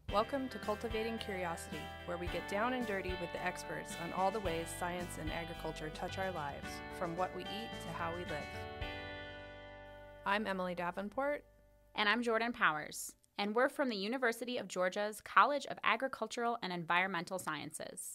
Welcome to Cultivating Curiosity, where we get down and dirty with the experts on all the ways science and agriculture touch our lives, from what we eat to how we live. I'm Emily Davenport. And I'm Jordan Powers, and we're from the University of Georgia's College of Agricultural and Environmental Sciences.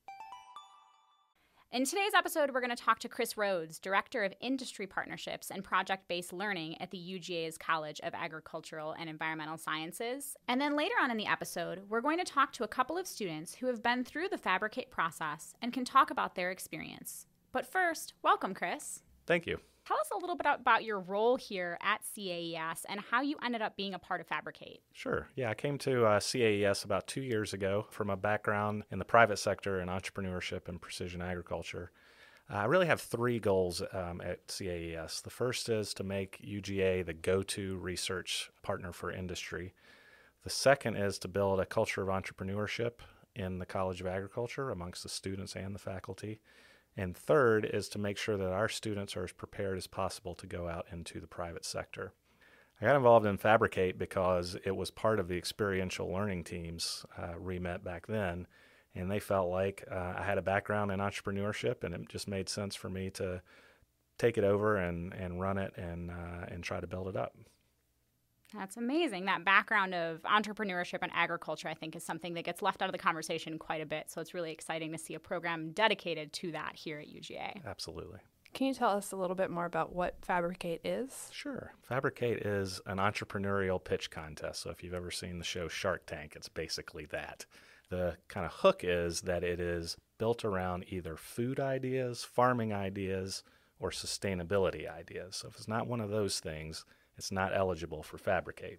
In today's episode, we're going to talk to Chris Rhodes, Director of Industry Partnerships and Project-Based Learning at the UGA's College of Agricultural and Environmental Sciences. And then later on in the episode, we're going to talk to a couple of students who have been through the FABricate process and can talk about their experience. But first, welcome, Chris. Thank you. Tell us a little bit about your role here at CAES and how you ended up being a part of FABricate. Sure. Yeah, I came to CAES about 2 years ago from a background in the private sector in entrepreneurship and precision agriculture. I really have three goals at CAES. The first is to make UGA the go-to research partner for industry. The second is to build a culture of entrepreneurship in the College of Agriculture amongst the students and the faculty. And third is to make sure that our students are as prepared as possible to go out into the private sector. I got involved in FABricate because it was part of the experiential learning team's remit back then, and they felt like I had a background in entrepreneurship, and it just made sense for me to take it over and run it and try to build it up. That's amazing. That background of entrepreneurship and agriculture, I think, is something that gets left out of the conversation quite a bit. So it's really exciting to see a program dedicated to that here at UGA. Absolutely. Can you tell us a little bit more about what FABricate is? Sure. FABricate is an entrepreneurial pitch contest. So if you've ever seen the show Shark Tank, it's basically that. The kind of hook is that it is built around either food ideas, farming ideas, or sustainability ideas. So if it's not one of those things, it's not eligible for FABricate.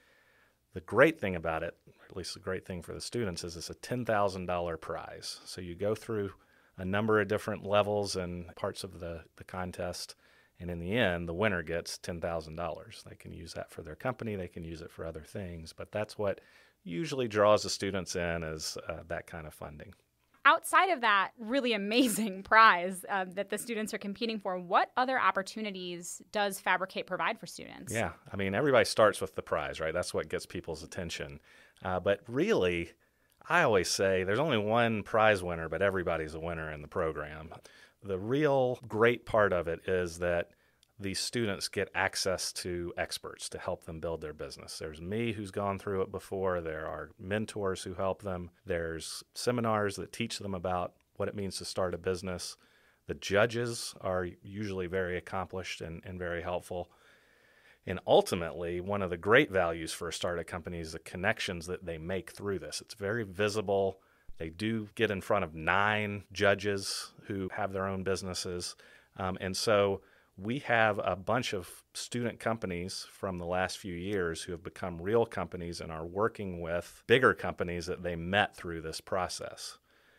The great thing about it, or at least the great thing for the students, is it's a $10,000 prize. So you go through a number of different levels and parts of the contest, and in the end, the winner gets $10,000. They can use that for their company, they can use it for other things, but that's what usually draws the students in is that kind of funding. Outside of that really amazing prize that the students are competing for, what other opportunities does FABricate provide for students? Yeah, I mean, everybody starts with the prize, right? That's what gets people's attention. But really, I always say there's only one prize winner, but everybody's a winner in the program. The real great part of it is that these students get access to experts to help them build their business. There's me who's gone through it before. There are mentors who help them. There's seminars that teach them about what it means to start a business. The judges are usually very accomplished and very helpful. And ultimately, one of the great values for a startup company is the connections that they make through this. It's very visible. They do get in front of 9 judges who have their own businesses. And so we have a bunch of student companies from the last few years who have become real companies and are working with bigger companies that they met through this process.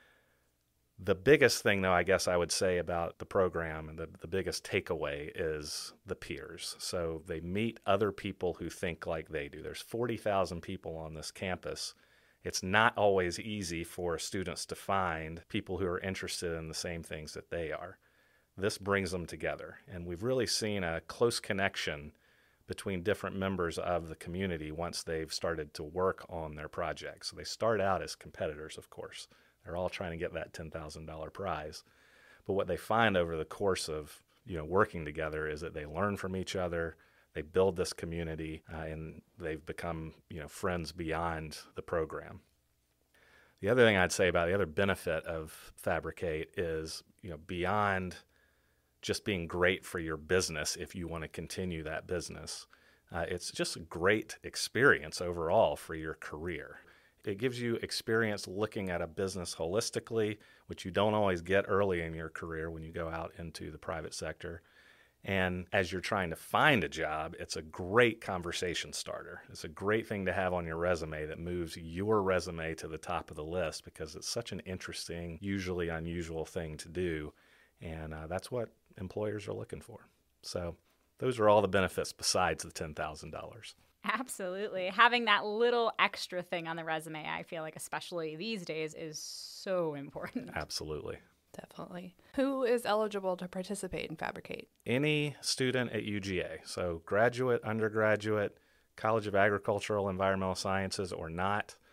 The biggest thing, though, I guess I would say about the program and the biggest takeaway is the peers. So they meet other people who think like they do. There's 40,000 people on this campus. It's not always easy for students to find people who are interested in the same things that they are. This brings them together, and we've really seen a close connection between different members of the community once they've started to work on their projects. So they start out as competitors, of course. They're all trying to get that $10,000 prize. But what they find over the course of working together is that they learn from each other, they build this community, and they've become friends beyond the program. The other thing I'd say about the other benefit of FABricate is beyond just being great for your business if you want to continue that business. It's just a great experience overall for your career. It gives you experience looking at a business holistically, which you don't always get early in your career when you go out into the private sector. And as you're trying to find a job, it's a great conversation starter. It's a great thing to have on your resume that moves your resume to the top of the list because it's such an interesting, usually unusual thing to do. And that's what employers are looking for. So those are all the benefits besides the $10,000. Absolutely. Having that little extra thing on the resume, I feel like especially these days, is so important. Absolutely. Definitely. Who is eligible to participate in FABricate? Any student at UGA. So graduate, undergraduate, College of Agricultural Environmental Sciences or not.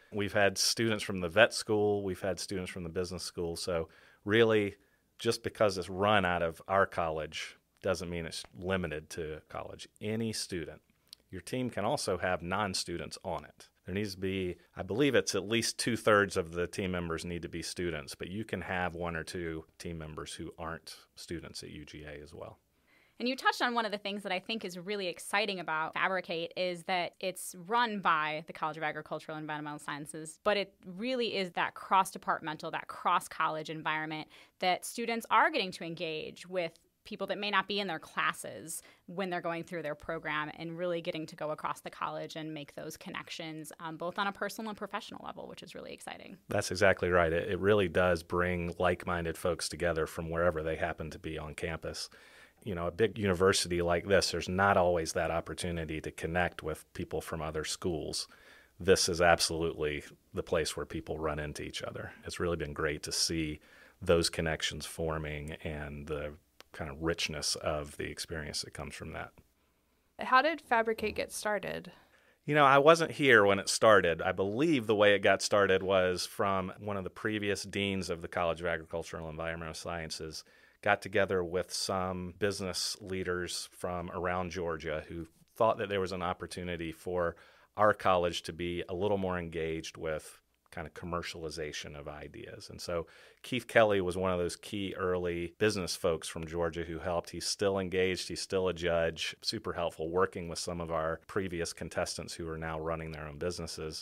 We've had students from the vet school. We've had students from the business school. So really, just because it's run out of our college doesn't mean it's limited to college. Any student. Your team can also have non-students on it. There needs to be, I believe it's at least 2/3 of the team members need to be students, but you can have one or two team members who aren't students at UGA as well. And you touched on one of the things that I think is really exciting about FABricate is that it's run by the College of Agricultural and Environmental Sciences, but it really is that cross-departmental, that cross-college environment that students are getting to engage with people that may not be in their classes when they're going through their program, and really getting to go across the college and make those connections, both on a personal and professional level, which is really exciting. That's exactly right. It really does bring like-minded folks together from wherever they happen to be on campus. You know, a big university like this, there's not always that opportunity to connect with people from other schools. This is absolutely the place where people run into each other. It's really been great to see those connections forming and the kind of richness of the experience that comes from that. How did FABricate get started? You know, I wasn't here when it started. I believe the way it got started was from one of the previous deans of the College of Agricultural and Environmental Sciences got together with some business leaders from around Georgia who thought that there was an opportunity for our college to be a little more engaged with kind of commercialization of ideas. And so Keith Kelly was one of those key early business folks from Georgia who helped. He's still engaged. He's still a judge, super helpful, working with some of our previous contestants who are now running their own businesses.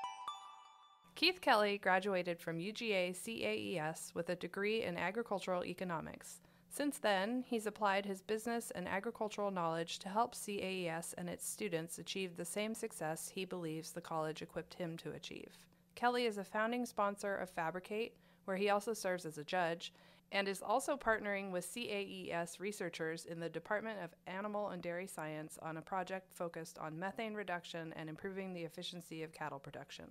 Keith Kelly graduated from UGA CAES with a degree in agricultural economics. Since then, he's applied his business and agricultural knowledge to help CAES and its students achieve the same success he believes the college equipped him to achieve. Kelly is a founding sponsor of FABricate, where he also serves as a judge, and is also partnering with CAES researchers in the Department of Animal and Dairy Science on a project focused on methane reduction and improving the efficiency of cattle production.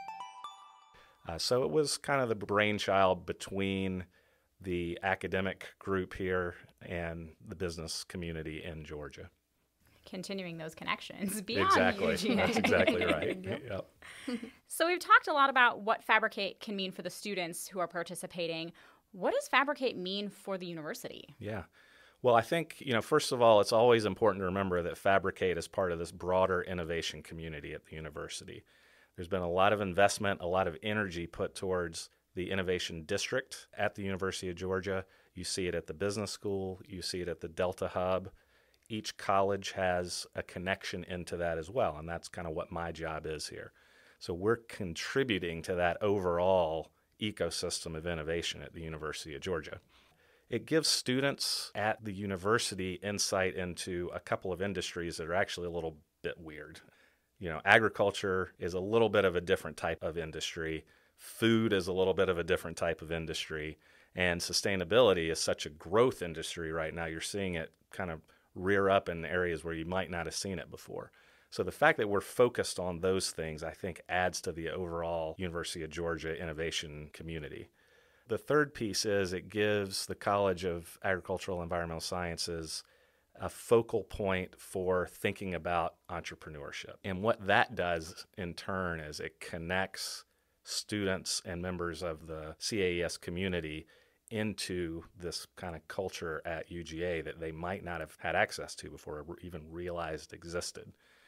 So it was kind of the brainchild between the academic group here and the business community in Georgia. Continuing those connections beyond Exactly. UGA. That's exactly right. Yep. So we've talked a lot about what FABricate can mean for the students who are participating. What does FABricate mean for the university? Yeah. Well, I think, first of all, it's always important to remember that FABricate is part of this broader innovation community at the university. There's been a lot of investment, a lot of energy put towards the innovation district at the University of Georgia. You see it at the business school. You see it at the Delta Hub. Each college has a connection into that as well, and that's kind of what my job is here. So we're contributing to that overall ecosystem of innovation at the University of Georgia. It gives students at the university insight into a couple of industries that are actually a little bit weird. Agriculture is a little bit of a different type of industry. Food is a little bit of a different type of industry. And sustainability is such a growth industry right now. You're seeing it kind of rear up in areas where you might not have seen it before. So the fact that we're focused on those things, I think, adds to the overall University of Georgia innovation community. The third piece is it gives the College of Agricultural and Environmental Sciences a focal point for thinking about entrepreneurship. And what that does in turn is it connects students and members of the CAES community into this kind of culture at UGA that they might not have had access to before or even realized existed.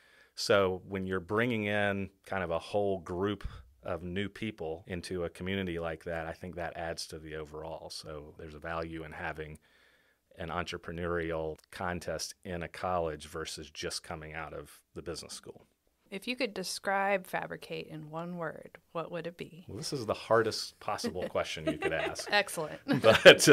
So when you're bringing in kind of a whole group of new people into a community like that, I think that adds to the overall. So there's a value in having an entrepreneurial contest in a college versus just coming out of the business school. If you could describe FABricate in one word, what would it be? Well, this is the hardest possible question you could ask. Excellent. But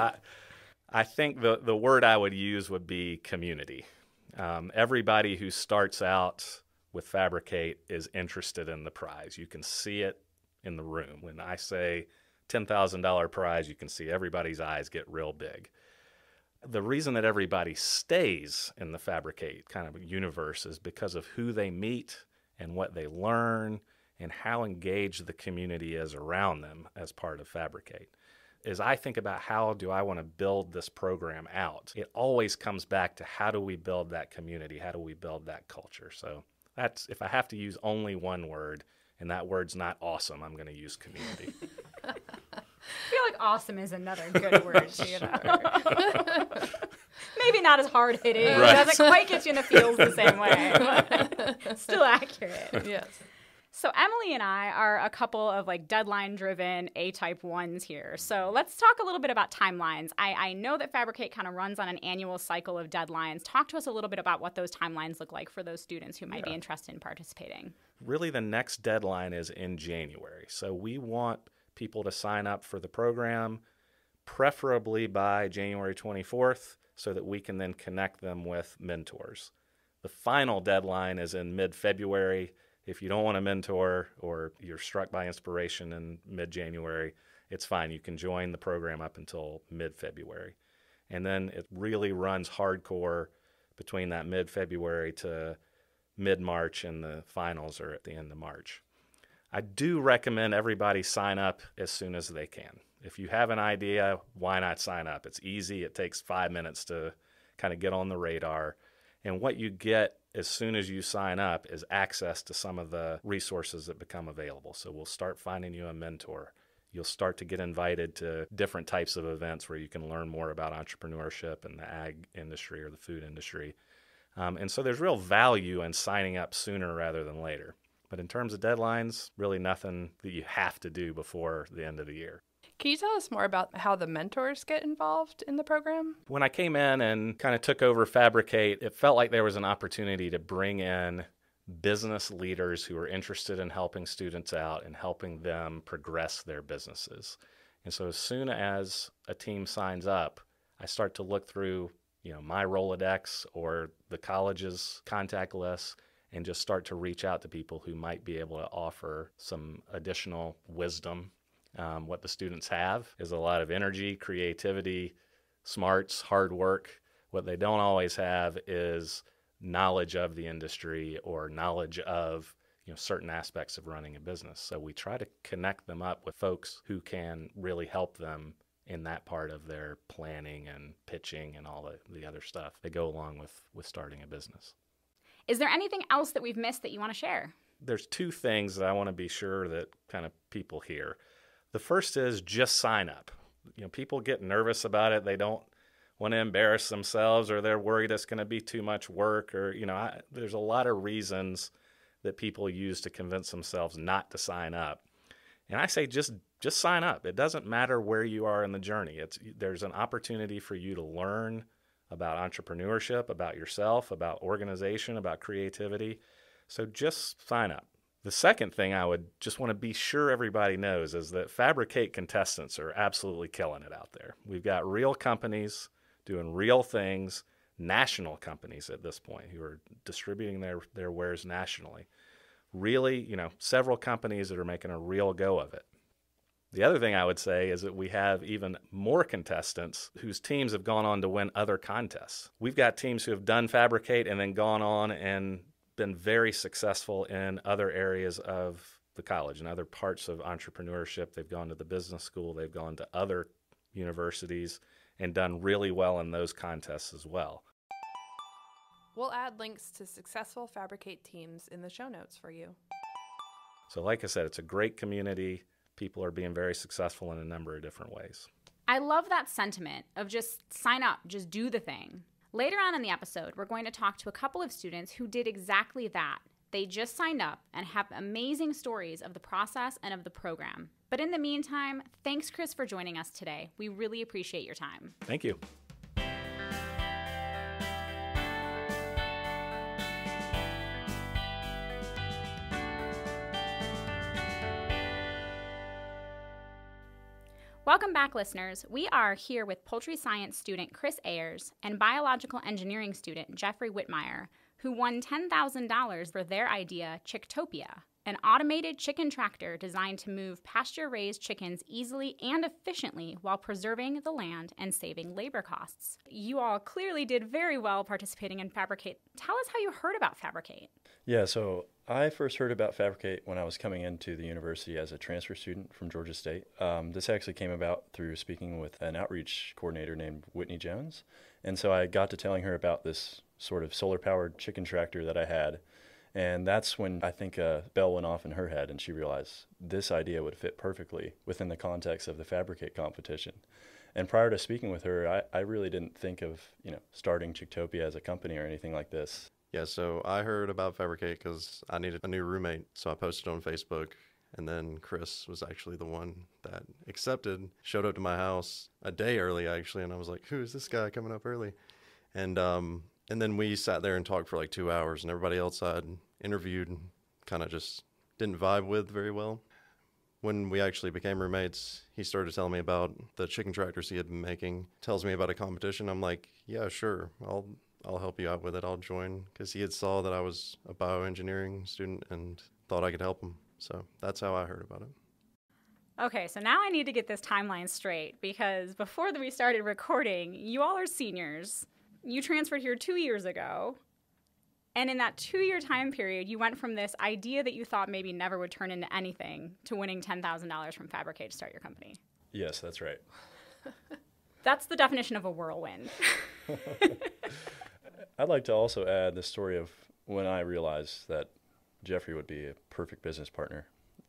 I think the word I would use would be community. Everybody who starts out with FABricate is interested in the prize. You can see it in the room. When I say $10,000 prize, you can see everybody's eyes get real big. The reason that everybody stays in the FABricate kind of universe is because of who they meet and what they learn and how engaged the community is around them as part of FABricate. As I think about how do I want to build this program out, it always comes back to how do we build that community? How do we build that culture? So that's, if I have to use only one word, And that word's not awesome. I'm going to use community. I feel like awesome is another good word. Maybe not as hard hitting. Right. It doesn't quite get you in the feels the same way, but still accurate. Yes. So Emily and I are a couple of deadline-driven A-type ones here. So let's talk a little bit about timelines. I know that FABricate kind of runs on an annual cycle of deadlines. Talk to us a little bit about what those timelines look like for those students who might be interested in participating. Really, the next deadline is in January. So we want people to sign up for the program, preferably by January 24th, so that we can then connect them with mentors. The final deadline is in mid-February. If you don't want a mentor or you're struck by inspiration in mid-January, it's fine. You can join the program up until mid-February. And then it really runs hardcore between that mid-February to mid-March, and the finals are at the end of March. I do recommend everybody sign up as soon as they can. If you have an idea, why not sign up? It's easy. It takes 5 minutes to kind of get on the radar. And what you get as soon as you sign up is access to some of the resources that become available. So we'll start finding you a mentor. You'll start to get invited to different types of events where you can learn more about entrepreneurship in the ag industry or the food industry. And so there's real value in signing up sooner rather than later. But in terms of deadlines, really nothing that you have to do before the end of the year. Can you tell us more about how the mentors get involved in the program? When I came in and kind of took over FABricate, it felt like there was an opportunity to bring in business leaders who are interested in helping students out and helping them progress their businesses. And so as soon as a team signs up, I start to look through, my Rolodex or the college's contact list and just start to reach out to people who might be able to offer some additional wisdom. What the students have is a lot of energy, creativity, smarts, hard work. What they don't always have is knowledge of the industry or knowledge of certain aspects of running a business. So we try to connect them up with folks who can really help them in that part of their planning and pitching and all the other stuff that go along with starting a business. Is there anything else that we've missed that you want to share? There's two things that I want to be sure that kind of people hear. The first is just sign up. People get nervous about it. They don't want to embarrass themselves, or they're worried it's going to be too much work, or, there's a lot of reasons that people use to convince themselves not to sign up. And I say just sign up. It doesn't matter where you are in the journey. There's an opportunity for you to learn about entrepreneurship, about yourself, about organization, about creativity. So just sign up. The second thing I would just want to be sure everybody knows is that FABricate contestants are absolutely killing it out there. We've got real companies doing real things, national companies at this point who are distributing their wares nationally. Really, several companies that are making a real go of it. The other thing I would say is that we have even more contestants whose teams have gone on to win other contests. We've got teams who have done FABricate and then gone on and been very successful in other areas of the college and other parts of entrepreneurship. They've gone to the business school, they've gone to other universities and done really well in those contests as well. We'll add links to successful FABricate teams in the show notes for you. So like I said, it's a great community. People are being very successful in a number of different ways. I love that sentiment of just sign up, just do the thing. Later on in the episode, we're going to talk to a couple of students who did exactly that. They just signed up and have amazing stories of the process and of the program. But in the meantime, thanks, Chris, for joining us today. We really appreciate your time. Thank you. Welcome back, listeners. We are here with poultry science student Chris Ayers and biological engineering student Jeffery Whitmire, who won $10,000 for their idea, Chicktopia, an automated chicken tractor designed to move pasture-raised chickens easily and efficiently while preserving the land and saving labor costs. You all clearly did very well participating in FABricate. Tell us how you heard about FABricate. Yeah, so I first heard about FABricate when I was coming into the university as a transfer student from Georgia State. This actually came about through speaking with an outreach coordinator named Whitney Jones. And so I got to telling her about this sort of solar-powered chicken tractor that I had. And that's when I think a bell went off in her head and she realized this idea would fit perfectly within the context of the FABricate competition. And prior to speaking with her, I really didn't think of, starting Chictopia as a company or anything like this. Yeah, so I heard about FABricate because I needed a new roommate. So I posted on Facebook, and then Chris was actually the one that accepted, showed up to my house a day early, actually. And I was like, who is this guy coming up early? And then we sat there and talked for like 2 hours, and everybody else I'd interviewed kind of just didn't vibe with very well. When we actually became roommates, he started telling me about the chicken tractors he had been making, tells me about a competition. I'm like, yeah, sure, I'll help you out with it. I'll join, because he had saw that I was a bioengineering student and thought I could help him. So that's how I heard about it. Okay, so now I need to get this timeline straight, because before we started recording, you all are seniors. You transferred here 2 years ago. And in that 2-year time period, you went from this idea that you thought maybe never would turn into anything to winning $10,000 from FABricate to start your company. Yes, that's right. That's the definition of a whirlwind. I'd like to also add the story of when I realized that Jeffrey would be a perfect business partner.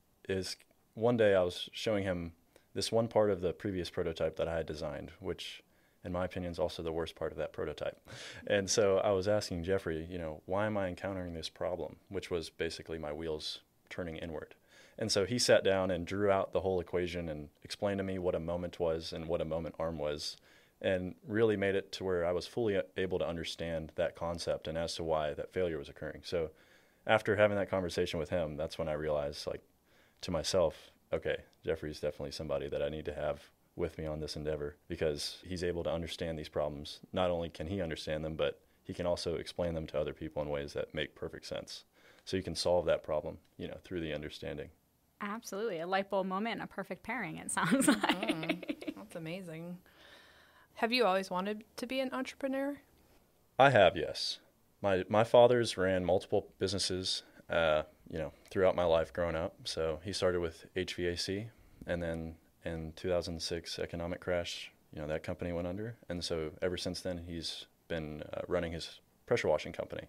Is one day I was showing him this one part of the previous prototype that I had designed, which in my opinion is also the worst part of that prototype. And so I was asking Jeffrey, why am I encountering this problem, which was basically my wheels turning inward. And so he sat down and drew out the whole equation and explained to me what a moment was and what a moment arm was, and really made it to where I was fully able to understand that concept and as to why that failure was occurring. So after having that conversation with him, that's when I realized, to myself, okay, Jeffrey's definitely somebody that I need to have with me on this endeavor, because he's able to understand these problems. Not only can he understand them, but he can also explain them to other people in ways that make perfect sense. So you can solve that problem, through the understanding. Absolutely. A light bulb moment and a perfect pairing, it sounds like. That's amazing. Have you always wanted to be an entrepreneur? I have, yes. My father's ran multiple businesses, throughout my life growing up. So he started with HVAC, and then in 2006 economic crash, that company went under. And so ever since then, he's been running his pressure washing company.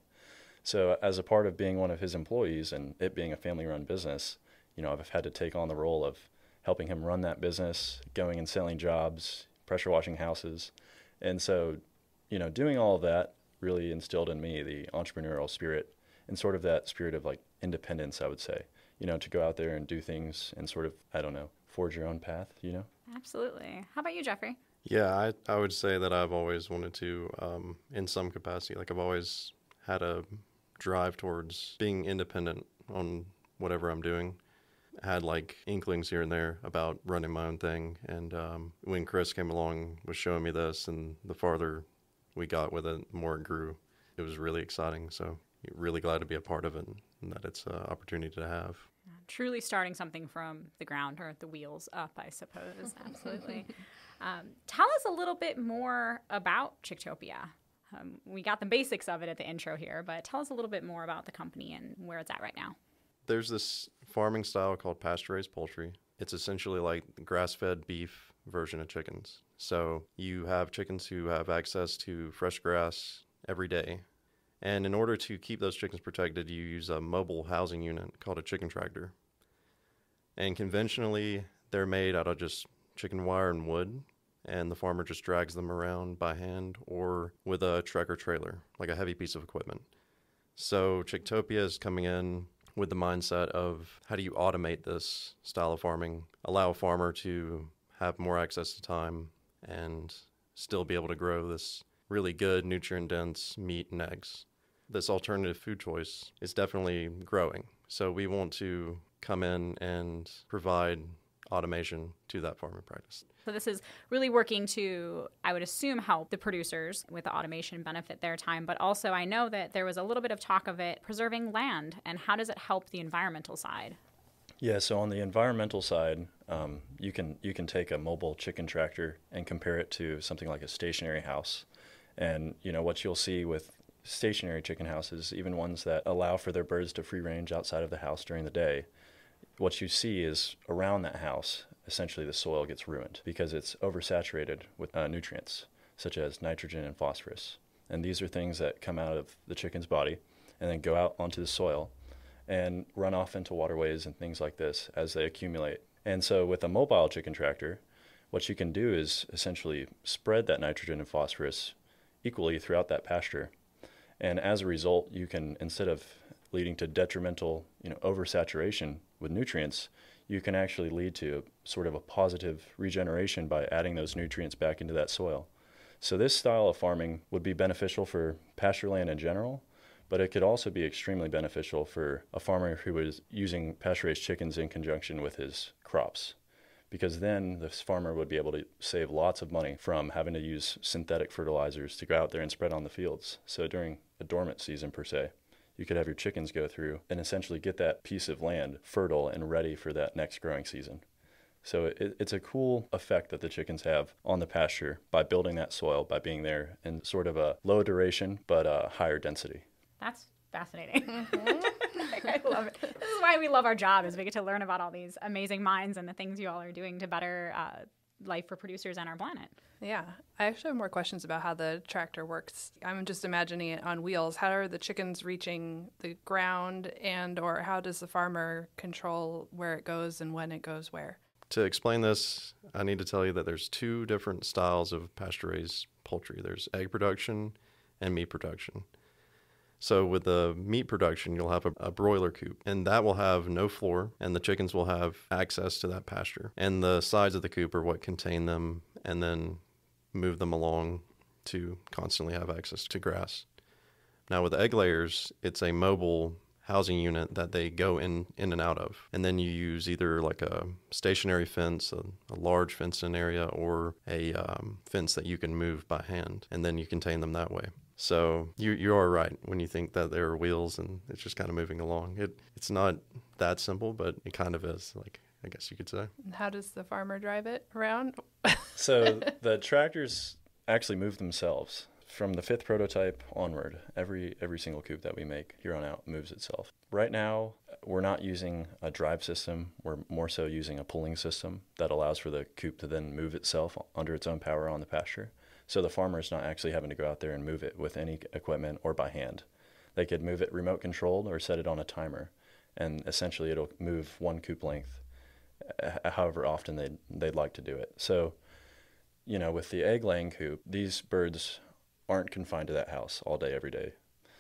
So as a part of being one of his employees and it being a family-run business, I've had to take on the role of helping him run that business, going and selling jobs, pressure washing houses. And so, doing all of that really instilled in me the entrepreneurial spirit and sort of that spirit of independence, I would say, to go out there and do things and sort of, forge your own path, Absolutely. How about you, Jeffrey? Yeah, I would say that I've always wanted to, in some capacity, I've always had a drive towards being independent on whatever I'm doing. I had inklings here and there about running my own thing. And when Chris came along, was showing me this, and the farther we got with it, the more it grew. It was really exciting. So really glad to be a part of it and that it's an opportunity to have. Truly starting something from the ground, or the wheels up, I suppose. Absolutely. Tell us a little bit more about Chictopia. We got the basics of it at the intro here, but tell us a little bit more about the company and where it's at right now. There's this farming style called pasture-raised poultry. It's essentially like the grass-fed beef version of chickens. So you have chickens who have access to fresh grass every day. And in order to keep those chickens protected, you use a mobile housing unit called a chicken tractor. And conventionally, they're made out of just chicken wire and wood, and the farmer just drags them around by hand or with a tractor trailer, like a heavy piece of equipment. So Chictopia is coming in with the mindset of how do you automate this style of farming, allow a farmer to have more access to time and still be able to grow this really good nutrient-dense meat and eggs. This alternative food choice is definitely growing. So we want to come in and provide automation to that farming practice. So this is really working to, I would assume, help the producers with the automation benefit their time. But also I know that there was a little bit of talk of it preserving land. And how does it help the environmental side? Yeah, so on the environmental side, you can take a mobile chicken tractor and compare it to something like a stationary house. And, what you'll see with stationary chicken houses, even ones that allow for their birds to free range outside of the house during the day, what you see is around that house, essentially the soil gets ruined because it's oversaturated with nutrients such as nitrogen and phosphorus. And these are things that come out of the chicken's body and then go out onto the soil and run off into waterways and things like this as they accumulate. And so with a mobile chicken tractor, what you can do is essentially spread that nitrogen and phosphorus equally throughout that pasture. And as a result, you can, instead of leading to detrimental, oversaturation with nutrients, you can actually lead to sort of a positive regeneration by adding those nutrients back into that soil. So this style of farming would be beneficial for pasture land in general, but it could also be extremely beneficial for a farmer who is using pasture-raised chickens in conjunction with his crops, because then this farmer would be able to save lots of money from having to use synthetic fertilizers to go out there and spread on the fields. So during a dormant season per se, you could have your chickens go through and essentially get that piece of land fertile and ready for that next growing season. So it's a cool effect that the chickens have on the pasture by building that soil, by being there in sort of a low duration but a higher density. That's fascinating. I love it. This is why we love our job, is we get to learn about all these amazing minds and the things you all are doing to better life for producers and our planet. Yeah. I actually have more questions about how the tractor works. I'm just imagining it on wheels. How are the chickens reaching the ground, and or how does the farmer control where it goes and when it goes where? To explain this, I need to tell you that there's two different styles of pasture-raised poultry. There's egg production and meat production. So with the meat production, you'll have a broiler coop, and that will have no floor, and the chickens will have access to that pasture. And the sides of the coop are what contain them and then move them along to constantly have access to grass. Now with egg layers, it's a mobile housing unit that they go in and out of. And then you use either like a stationary fence, a large fenced-in area, or a fence that you can move by hand, and then you contain them that way. So you are right when you think that there are wheels and it's just kind of moving along. It's not that simple, but it kind of is, like, I guess you could say. How does the farmer drive it around? So the tractors actually move themselves. From the 5th prototype onward, every single coop that we make here on out moves itself. Right now, we're not using a drive system. We're more so using a pulling system that allows for the coop to then move itself under its own power on the pasture. So the farmer is not actually having to go out there and move it with any equipment or by hand. They could move it remote controlled or set it on a timer, and essentially it'll move one coop length however often they'd like to do it. So, with the egg laying coop, these birds aren't confined to that house all day, every day.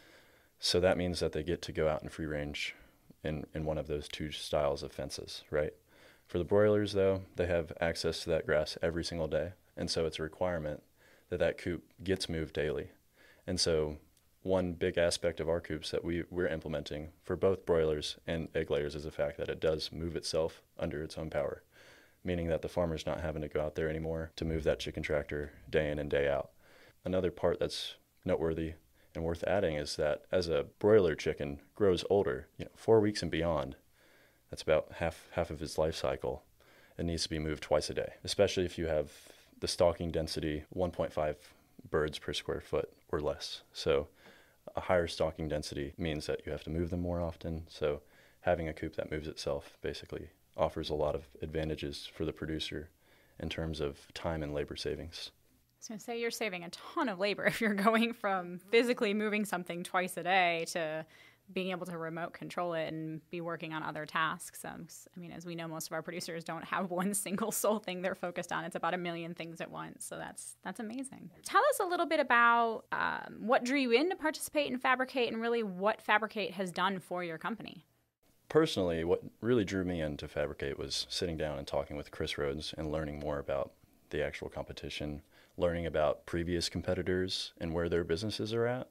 So that means that they get to go out in free range in one of those two styles of fences, right? For the broilers, though, they have access to that grass every single day, and so it's a requirement that coop gets moved daily. And so one big aspect of our coops that we're implementing for both broilers and egg layers is the fact that it does move itself under its own power, meaning that the farmer's not having to go out there anymore to move that chicken tractor day in and day out. Another part that's noteworthy and worth adding is that as a broiler chicken grows older, 4 weeks and beyond, that's about half of its life cycle, it needs to be moved twice a day, especially if you have the stocking density 1.5 birds per square foot or less. So a higher stocking density means that you have to move them more often. So having a coop that moves itself basically offers a lot of advantages for the producer in terms of time and labor savings. I was going to say, you're saving a ton of labor if you're going from physically moving something twice a day to being able to remote control it and be working on other tasks. As we know, most of our producers don't have one single sole thing they're focused on. It's about a million things at once. So that's amazing. Tell us a little bit about what drew you in to participate in FABricate and really what FABricate has done for your company. Personally, what really drew me into FABricate was sitting down and talking with Chris Rhodes and learning more about the actual competition, learning about previous competitors and where their businesses are at.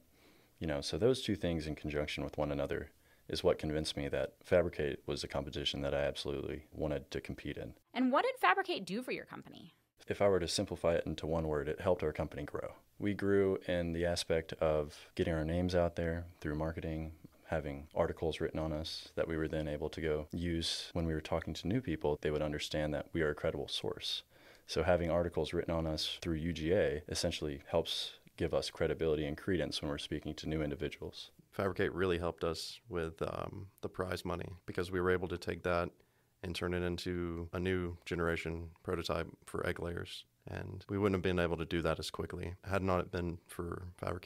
So those two things in conjunction with one another is what convinced me that FABricate was a competition that I absolutely wanted to compete in. And what did FABricate do for your company? If I were to simplify it into one word, it helped our company grow. We grew in the aspect of getting our names out there through marketing, having articles written on us that we were then able to go use when we were talking to new people. They would understand that we are a credible source. So having articles written on us through UGA essentially helps give us credibility and credence when we're speaking to new individuals. FABricate really helped us with the prize money, because we were able to take that and turn it into a new generation prototype for egg layers. And we wouldn't have been able to do that as quickly had not it been for FABricate.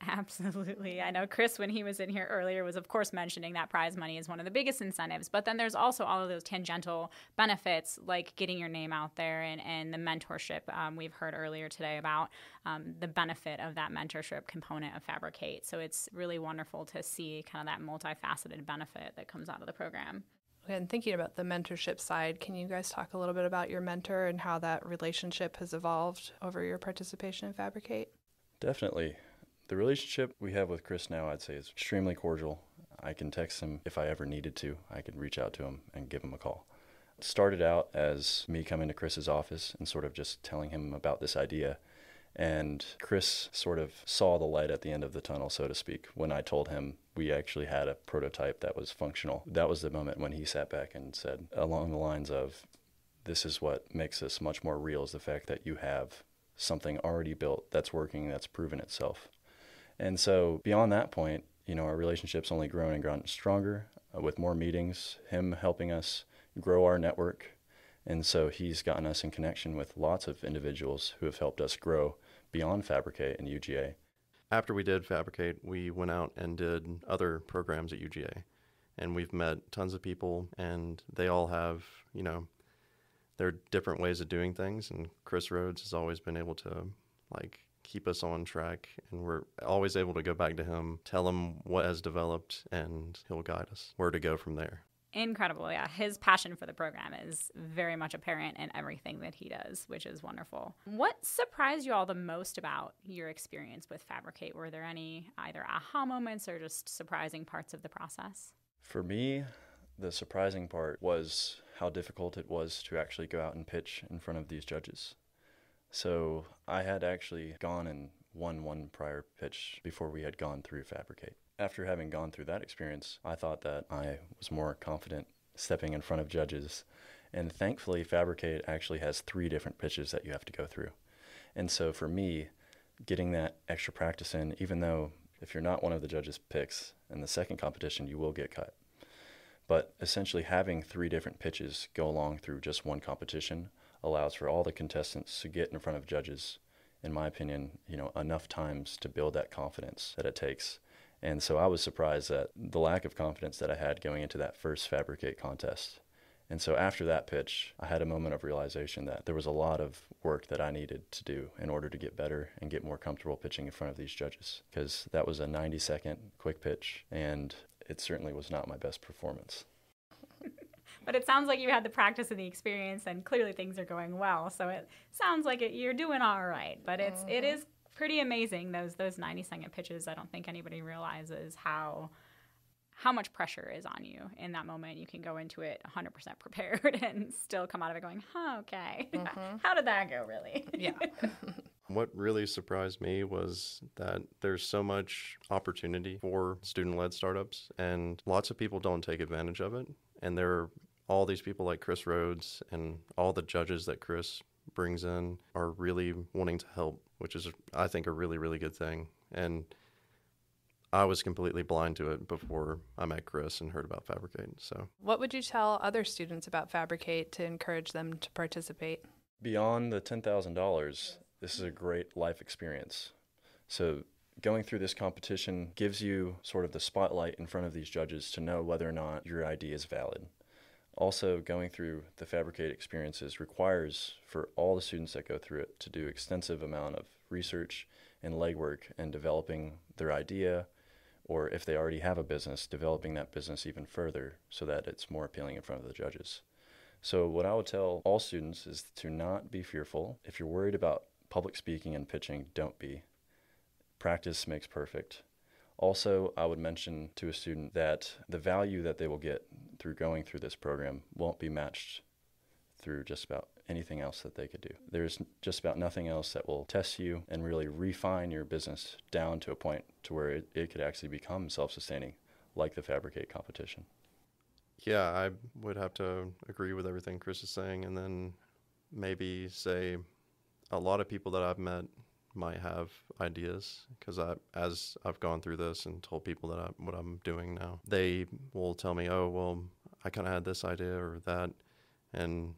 Absolutely. I know Chris, when he was in here earlier, was of course mentioning that prize money is one of the biggest incentives, but then there's also all of those tangential benefits like getting your name out there and the mentorship we've heard earlier today about the benefit of that mentorship component of FABricate. So it's really wonderful to see kind of that multifaceted benefit that comes out of the program. And thinking about the mentorship side, can you guys talk a little bit about your mentor and how that relationship has evolved over your participation in FABricate? Definitely. The relationship we have with Chris now, I'd say, is extremely cordial. I can text him if I ever needed to. I could reach out to him and give him a call. It started out as me coming to Chris's office and sort of just telling him about this idea. And Chris sort of saw the light at the end of the tunnel, so to speak, when I told him we actually had a prototype that was functional. That was the moment when he sat back and said, along the lines of, this is what makes this much more real, is the fact that you have something already built that's working, that's proven itself. And so beyond that point, our relationship's only grown and grown stronger with more meetings, him helping us grow our network. And so he's gotten us in connection with lots of individuals who have helped us grow beyond FABricate and UGA. After we did FABricate, we went out and did other programs at UGA. And we've met tons of people, and they all have, their different ways of doing things. And Chris Rhodes has always been able to, keep us on track, and we're always able to go back to him, tell him what has developed, and he'll guide us where to go from there. Incredible. Yeah. His passion for the program is very much apparent in everything that he does, which is wonderful. What surprised you all the most about your experience with FABricate? Were there any either aha moments or just surprising parts of the process? For me, the surprising part was how difficult it was to actually go out and pitch in front of these judges. So I had actually gone and won one prior pitch before we had gone through FABricate. After having gone through that experience, I thought that I was more confident stepping in front of judges. And thankfully, FABricate actually has 3 different pitches that you have to go through. And so for me, getting that extra practice in, even though if you're not one of the judges' picks in the second competition, you will get cut. But essentially having 3 different pitches go along through just one competition allows for all the contestants to get in front of judges, in my opinion, enough times to build that confidence that it takes. And so I was surprised at the lack of confidence that I had going into that first FABricate contest. And so after that pitch, I had a moment of realization that there was a lot of work that I needed to do in order to get better and get more comfortable pitching in front of these judges, because that was a 90-second quick pitch, and it certainly was not my best performance. But it sounds like you had the practice and the experience, and clearly things are going well. So it sounds like you're doing all right. But it is pretty amazing, those 90-second pitches. I don't think anybody realizes how much pressure is on you in that moment. You can go into it 100% prepared and still come out of it going, okay, how did that go, really? Yeah. What really surprised me was that there's so much opportunity for student-led startups, and lots of people don't take advantage of it. And there are all these people like Chris Rhodes and all the judges that Chris brings in are really wanting to help, which is, I think, a really, really good thing. And I was completely blind to it before I met Chris and heard about FABricate. So, what would you tell other students about FABricate to encourage them to participate? Beyond the $10,000, this is a great life experience. So going through this competition gives you sort of the spotlight in front of these judges to know whether or not your idea is valid. Also, going through the FABricate experiences requires for all the students that go through it to do extensive amount of research and legwork and developing their idea, or if they already have a business, developing that business even further so that it's more appealing in front of the judges. So what I would tell all students is to not be fearful. If you're worried about public speaking and pitching, don't be. Practice makes perfect. Also, I would mention to a student that the value that they will get through going through this program won't be matched through just about anything else that they could do. There's just about nothing else that will test you and really refine your business down to a point to where it could actually become self-sustaining, like the FABricate competition. Yeah, I would have to agree with everything Chris is saying, and then maybe say a lot of people that I've met might have ideas, because as I've gone through this and told people that what I'm doing now, they will tell me, oh, well, I kind of had this idea or that, and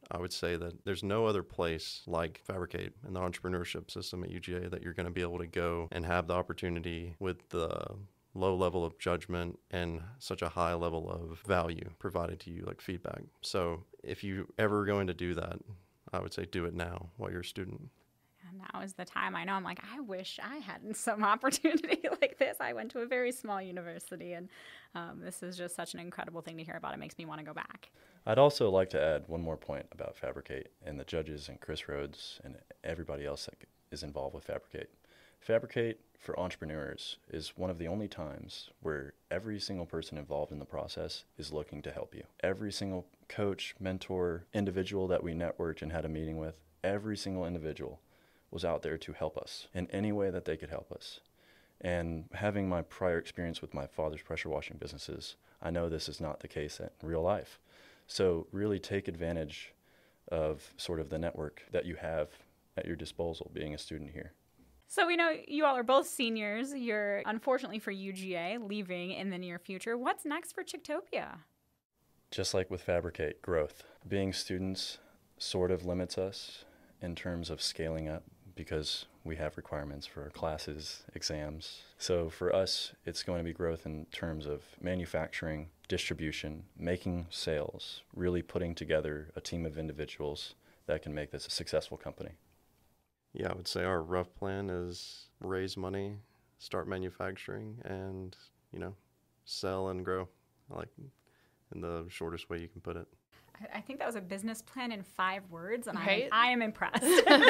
I would say that there's no other place like FABricate and the entrepreneurship system at UGA that you're going to be able to go and have the opportunity with the low level of judgment and such a high level of value provided to you, like feedback. So if you ever going to do that, I would say do it now while you're a student. And now is the time. I know, I'm like, I wish I had some opportunity like this. I went to a very small university, and this is just such an incredible thing to hear about. It makes me want to go back. I'd also like to add one more point about FABricate and the judges and Chris Rhodes and everybody else that is involved with FABricate. FABricate for entrepreneurs is one of the only times where every single person involved in the process is looking to help you. Every single coach, mentor, individual that we networked and had a meeting with, every single individual was out there to help us in any way that they could help us. And having my prior experience with my father's pressure washing businesses, I know this is not the case in real life. So really take advantage of sort of the network that you have at your disposal being a student here. So we know you all are both seniors. You're, unfortunately for UGA, leaving in the near future. What's next for Chictopia? Just like with FABricate, growth. Being students sort of limits us in terms of scaling up because we have requirements for classes, exams. So for us, it's going to be growth in terms of manufacturing, distribution, making sales, really putting together a team of individuals that can make this a successful company. Yeah, I would say our rough plan is raise money, start manufacturing, and, sell and grow, like in the shortest way you can put it. I think that was a business plan in 5 words, and Right? I am impressed.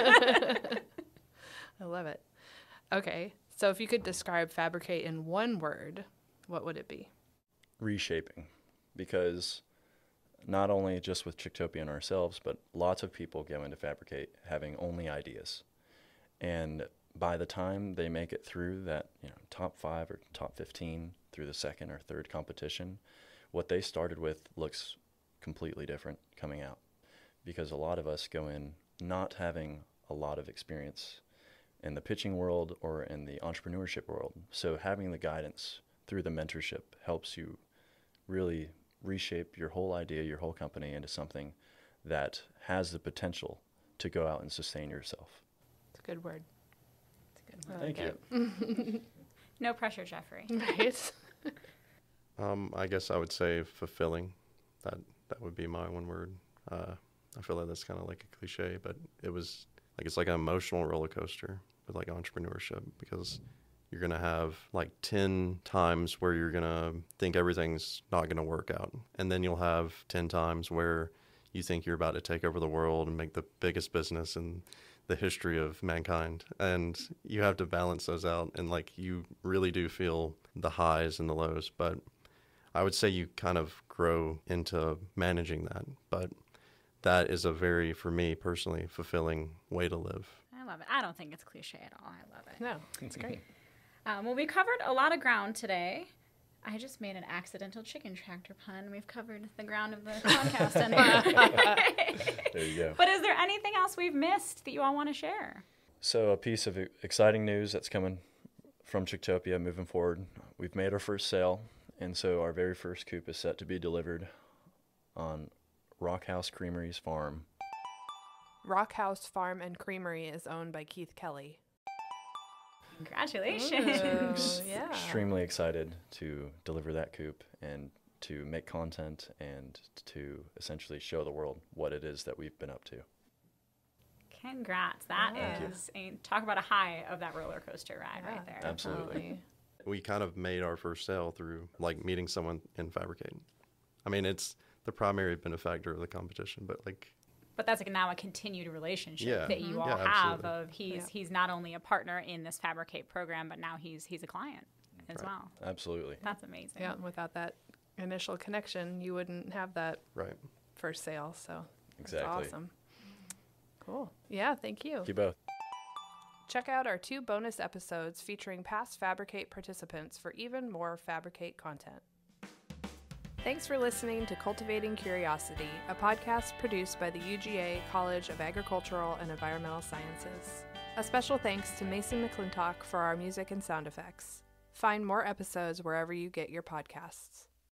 I love it. Okay, so if you could describe FABricate in one word, what would it be? Reshaping, because not only just with Chictopia and ourselves, but lots of people go into FABricate having only ideas. And by the time they make it through that top 5 or top 15 through the second or third competition, what they started with looks completely different coming out, because a lot of us go in not having a lot of experience in the pitching world or in the entrepreneurship world. So having the guidance through the mentorship helps you really reshape your whole idea, your whole company into something that has the potential to go out and sustain yourself. It's a good word. It's a good word. Thank you. No pressure, Jeffrey. Right? I guess I would say fulfilling. That would be my one word. I feel like that's kind of like a cliche, but it's like an emotional roller coaster with like entrepreneurship, because you're going to have like 10 times where you're going to think everything's not going to work out. And then you'll have 10 times where you think you're about to take over the world and make the biggest business in the history of mankind. And you have to balance those out. And like you really do feel the highs and the lows. But I would say you kind of grow into managing that. But that is a very, for me personally, fulfilling way to live. I love it. I don't think it's cliche at all. I love it. No, it's great. Well, we covered a lot of ground today. I just made an accidental chicken tractor pun. We've covered the ground of the podcast. There you go. But is there anything else we've missed that you all want to share? So a piece of exciting news that's coming from Chictopia moving forward. We've made our first sale, and so our very first coop is set to be delivered on Rockhouse Creamery's farm. Rockhouse Farm and Creamery is owned by Keith Kelly. Congratulations. Yeah. Extremely excited to deliver that coop and to make content and to essentially show the world what it is that we've been up to. Congrats. That Yeah. is, talk about a high of that roller coaster ride right there. Absolutely. We kind of made our first sale through like meeting someone in FABricate. I mean, it's the primary benefactor of the competition, but like, But that's like now a continued relationship that you all Yeah, have absolutely. of he's not only a partner in this FABricate program, but now he's a client as well. Absolutely. That's amazing. Yeah, without that initial connection, you wouldn't have that right. first sale. So Exactly. that's awesome. Cool. Yeah, thank you. Thank you both. Check out our 2 bonus episodes featuring past FABricate participants for even more FABricate content. Thanks for listening to Cultivating Curiosity, a podcast produced by the UGA College of Agricultural and Environmental Sciences. A special thanks to Mason McClintock for our music and sound effects. Find more episodes wherever you get your podcasts.